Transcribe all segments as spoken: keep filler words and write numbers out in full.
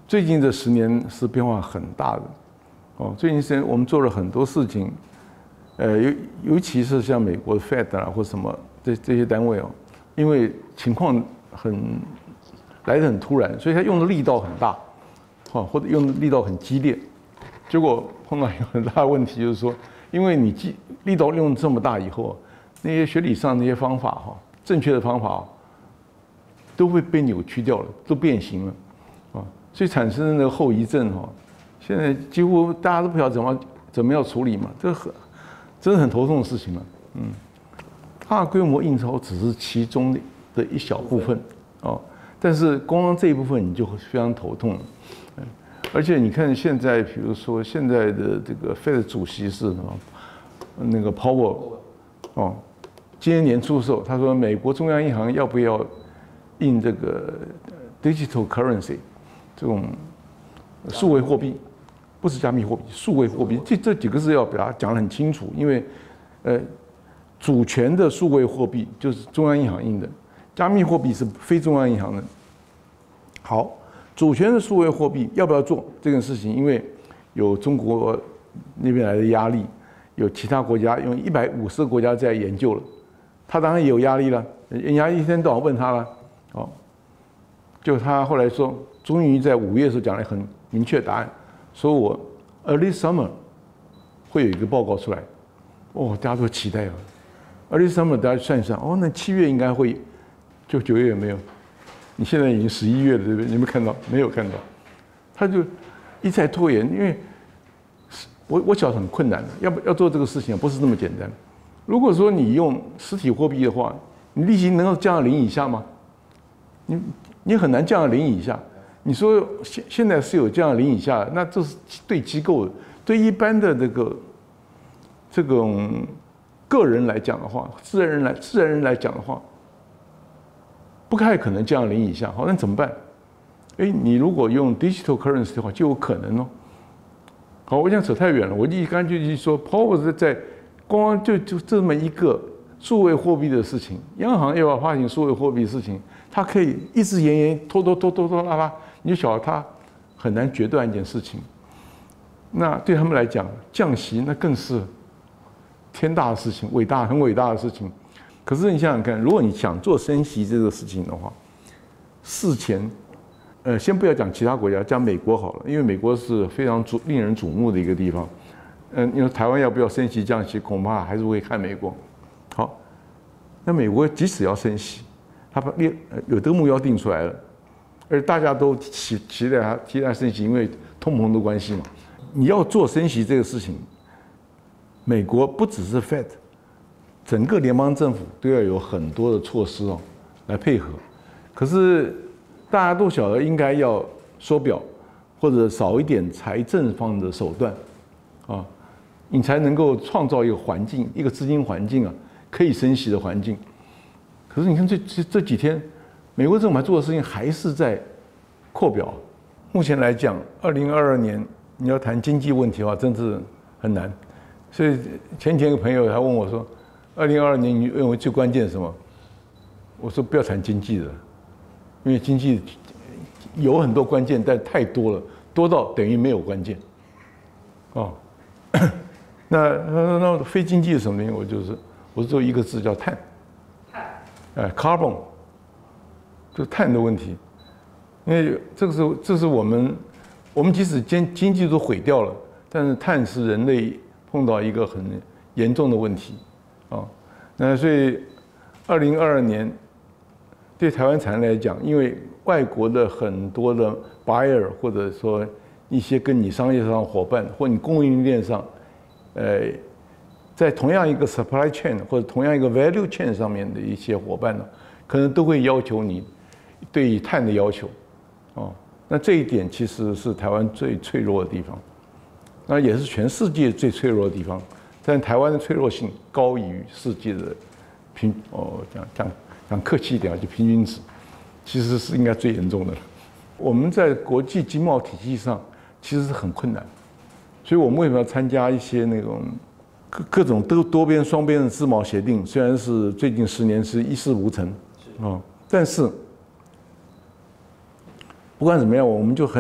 最近这十年是变化很大的，哦，最近十年我们做了很多事情，呃，尤尤其是像美国的 Fed 啊或什么这这些单位哦，因为情况很来得很突然，所以他用的力道很大，哦，或者用的力道很激烈，结果碰到一个很大的问题，就是说，因为你激力道用这么大以后，那些学理上那些方法哈，正确的方法都会被扭曲掉了，都变形了，啊，所以产生的那个后遗症哈，现在几乎大家都不晓得怎么怎么样处理嘛，这很真的很头痛的事情了，嗯，大规模印钞只是其中的一小部分哦，但是光光这一部分你就非常头痛了，嗯，而且你看现在，比如说现在的这个 Fed 主席是什么？那个 Powell 哦，今年年初的时候，他说美国中央银行要不要印这个 digital currency 这种数位货币，不是加密货币，数位货币，这这几个字要把它讲得很清楚，因为呃，主权的数位货币就是中央银行印的，加密货币是非中央银行的。好，主权的数位货币要不要做这件事情？因为有中国那边来的压力，有其他国家，因为一百五十个国家在研究了，他当然也有压力了，人家一天到晚问他了，哦，就他后来说，终于在五月的时候讲了很明确答案，说我 early summer 会有一个报告出来，哦，大家都期待啊 ，early summer 大家算一算，哦，那七月应该会，就九月也没有，你现在已经十一月了，对不对？你有没有看到？没有看到，他就一再拖延，因为我我晓得很困难的，要不要做这个事情不是那么简单。如果说你用实体货币的话，你利息能够降到零以下吗？你你很难降到零以下。你说现现在是有降到零以下，那这是对机构的，对一般的这个这种个人来讲的话，自然人来自然人来讲的话，不太可能降到零以下。好，那怎么办？哎，你如果用 digital currency 的话，就有可能哦。好，我想扯太远了。我一刚就一说 ，Powell 是在光就就这么一个数位货币的事情，央行要发行数位货币的事情，它可以一直延延拖拖拖拖拖拉拉，你就晓得它很难决断一件事情。那对他们来讲，降息那更是天大的事情，伟大很伟大的事情。可是你想想看，如果你想做升息这个事情的话，事前。呃，先不要讲其他国家，讲美国好了，因为美国是非常瞩令人瞩目的一个地方。嗯，因为台湾要不要升息降息，恐怕还是会看美国。好，那美国即使要升息，它把列有这个目标定出来了，而大家都期期待它期待升息，因为通膨的关系嘛。你要做升息这个事情，美国不只是 Fed， 整个联邦政府都要有很多的措施哦来配合。可是大家都晓得应该要缩表，或者少一点财政方的手段，啊，你才能够创造一个环境，一个资金环境啊，可以升息的环境。可是你看这这这几天，美国政府做的事情还是在扩表。目前来讲，二零二二年你要谈经济问题的话，真是很难。所以前前一个朋友还问我说，二零二二年你认为最关键是什么？我说不要谈经济了。因为经济有很多关键，但太多了，多到等于没有关键。哦，那那那非经济是什么呢？我就是我只有一个字叫碳，碳，哎 ，carbon， 就碳的问题。因为这个是这是我们我们即使经经济都毁掉了，但是碳是人类碰到一个很严重的问题啊。那所以二零二二年。对台湾产业来讲，因为外国的很多的 buyer 或者说一些跟你商业上的伙伴，或你供应链上，呃，在同样一个 supply chain 或者同样一个 value chain 上面的一些伙伴呢，可能都会要求你对于碳的要求，哦，那这一点其实是台湾最脆弱的地方，那也是全世界最脆弱的地方，但台湾的脆弱性高于世界的平哦这样这样。讲客气一点，就平均值，其实是应该最严重的了。我们在国际经贸体系上其实是很困难，所以我们为什么要参加一些那种各各种多多边、双边的自贸协定？虽然是最近十年是一事无成啊，但是不管怎么样，我们就很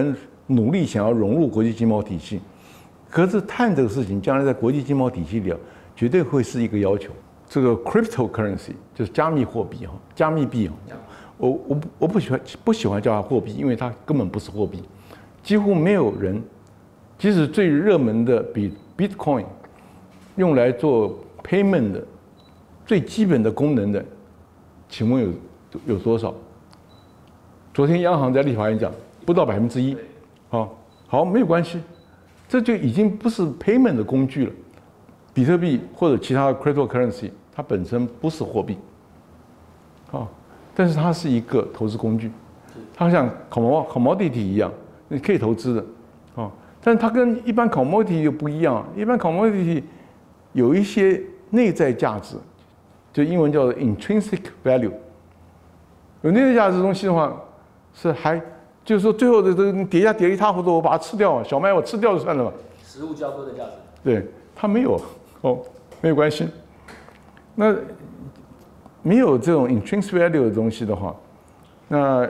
努力想要融入国际经贸体系。可是碳这个事情，将来在国际经贸体系里啊，绝对会是一个要求。这个 cryptocurrency 就是加密货币哈，加密币哈。我我我不喜欢不喜欢叫它货币，因为它根本不是货币，几乎没有人，即使最热门的比 Bitcoin 用来做 payment 的最基本的功能的，请问有有多少？昨天央行在立法院讲不到百分之一，好，好没有关系，这就已经不是 payment 的工具了。比特币或者其他的 cryptocurrency， 它本身不是货币，好。但是它是一个投资工具，它像 commodity 一样，你可以投资的，哦，但是它跟一般 commodity 又不一样，一般 commodity 有一些内在价值，就英文叫做 intrinsic value。有内在价值的东西的话，是还就是说最后的这个跌价跌一塌糊涂，我把它吃掉，小麦我吃掉就算了吧。 实物交割的价值。 对，它没有，哦，没有关系。那没有这种 intrinsic value 的东西的话，那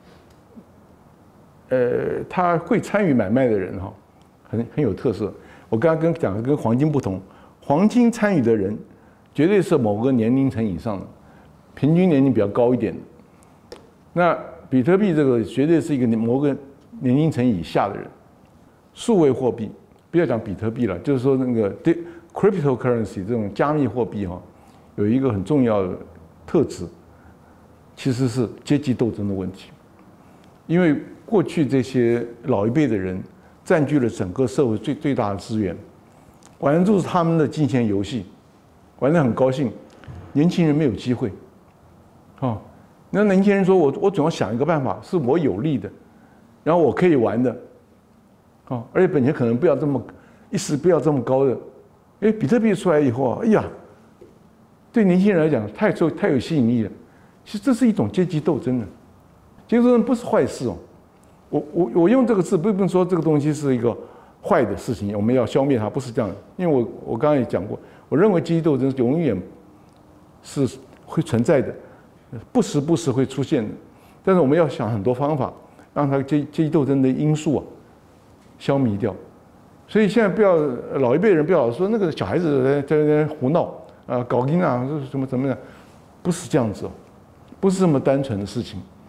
呃，他会参与买卖的人哈，很很有特色。我刚刚跟讲的跟黄金不同，黄金参与的人绝对是某个年龄层以上的，平均年龄比较高一点的。那比特币这个绝对是一个某个年龄层以下的人，数位货币不要讲比特币了，就是说那个 cryptocurrency 这种加密货币哈，有一个很重要的特质，其实是阶级斗争的问题。因为过去这些老一辈的人占据了整个社会最最大的资源，玩的就是他们的金钱游戏，玩得很高兴，年轻人没有机会。哦，那年轻人说我我总要想一个办法，是我有利的，然后我可以玩的，哦，而且本钱可能不要这么一时不要这么高的。因为比特币出来以后啊，哎呀，对年轻人来讲太受太有吸引力了。其实这是一种阶级斗争的，阶级斗争不是坏事哦。我我我用这个字，不能说这个东西是一个坏的事情，我们要消灭它，不是这样的。因为我我刚刚也讲过，我认为阶级斗争永远是会存在的，不时不时会出现的。但是我们要想很多方法，让它阶阶级斗争的因素啊消弭掉。所以现在不要老一辈人不要说那个小孩子在在在胡闹啊，搞音啊，什么什么的，不是这样子哦，不是这么单纯的事情。